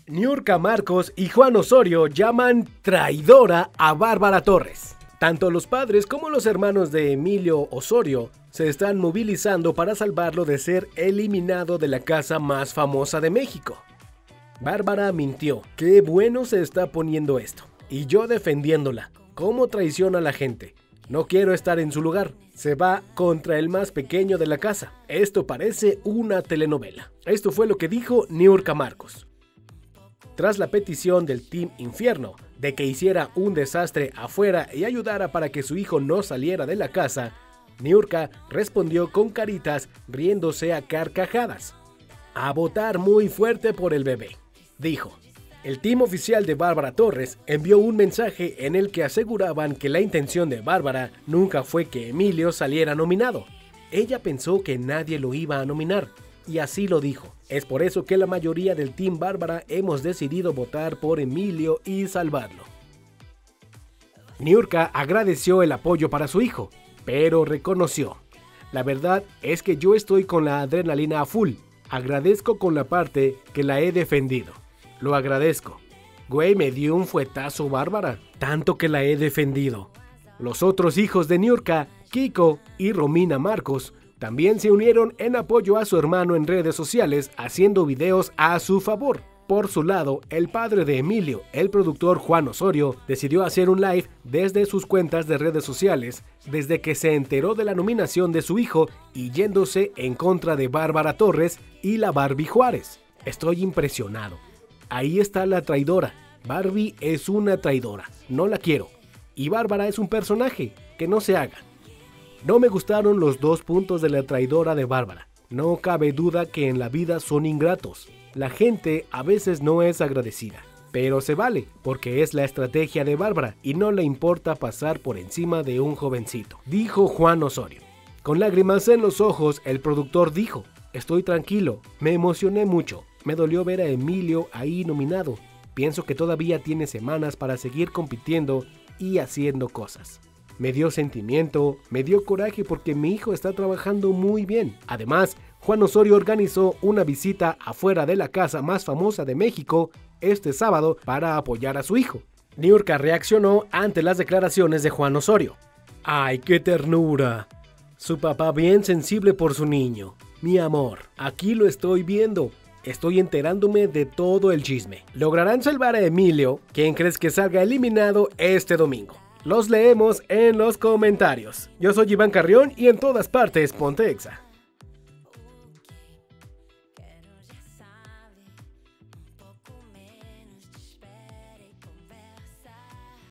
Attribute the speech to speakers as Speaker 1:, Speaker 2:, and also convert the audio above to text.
Speaker 1: Niurka Marcos y Juan Osorio llaman traidora a Bárbara Torres. Tanto los padres como los hermanos de Emilio Osorio se están movilizando para salvarlo de ser eliminado de la casa más famosa de México. Bárbara mintió. Qué bueno se está poniendo esto. Y yo defendiéndola. ¿Cómo traiciona a la gente? No quiero estar en su lugar. Se va contra el más pequeño de la casa. Esto parece una telenovela. Esto fue lo que dijo Niurka Marcos. Tras la petición del Team Infierno de que hiciera un desastre afuera y ayudara para que su hijo no saliera de la casa, Niurka respondió con caritas riéndose a carcajadas. A votar muy fuerte por el bebé, dijo. El team oficial de Bárbara Torres envió un mensaje en el que aseguraban que la intención de Bárbara nunca fue que Emilio saliera nominado. Ella pensó que nadie lo iba a nominar, y así lo dijo. Es por eso que la mayoría del team Bárbara hemos decidido votar por Emilio y salvarlo. Niurka agradeció el apoyo para su hijo, pero reconoció. La verdad es que yo estoy con la adrenalina a full. Agradezco con la parte que la he defendido. Lo agradezco. Güey, me dio un fuetazo Bárbara, tanto que la he defendido. Los otros hijos de Niurka, Kiko y Romina Marcos, también se unieron en apoyo a su hermano en redes sociales, haciendo videos a su favor. Por su lado, el padre de Emilio, el productor Juan Osorio, decidió hacer un live desde sus cuentas de redes sociales, desde que se enteró de la nominación de su hijo y yéndose en contra de Bárbara Torres y la Barbie Juárez. Estoy impresionado. Ahí está la traidora. Barbie es una traidora, no la quiero. Y Bárbara es un personaje, que no se haga. No me gustaron los dos puntos de la traidora de Bárbara. No cabe duda que en la vida son ingratos. La gente a veces no es agradecida, pero se vale, porque es la estrategia de Bárbara y no le importa pasar por encima de un jovencito, dijo Juan Osorio. Con lágrimas en los ojos, el productor dijo: estoy tranquilo, me emocioné mucho. Me dolió ver a Emilio ahí nominado. Pienso que todavía tiene semanas para seguir compitiendo y haciendo cosas. Me dio sentimiento, me dio coraje porque mi hijo está trabajando muy bien. Además, Juan Osorio organizó una visita afuera de la casa más famosa de México este sábado para apoyar a su hijo. Niurka reaccionó ante las declaraciones de Juan Osorio. ¡Ay, qué ternura! Su papá bien sensible por su niño. Mi amor, aquí lo estoy viendo. Estoy enterándome de todo el chisme. ¿Lograrán salvar a Emilio? ¿Quién crees que salga eliminado este domingo? Los leemos en los comentarios. Yo soy Iván Carrión y en todas partes ponte Exa.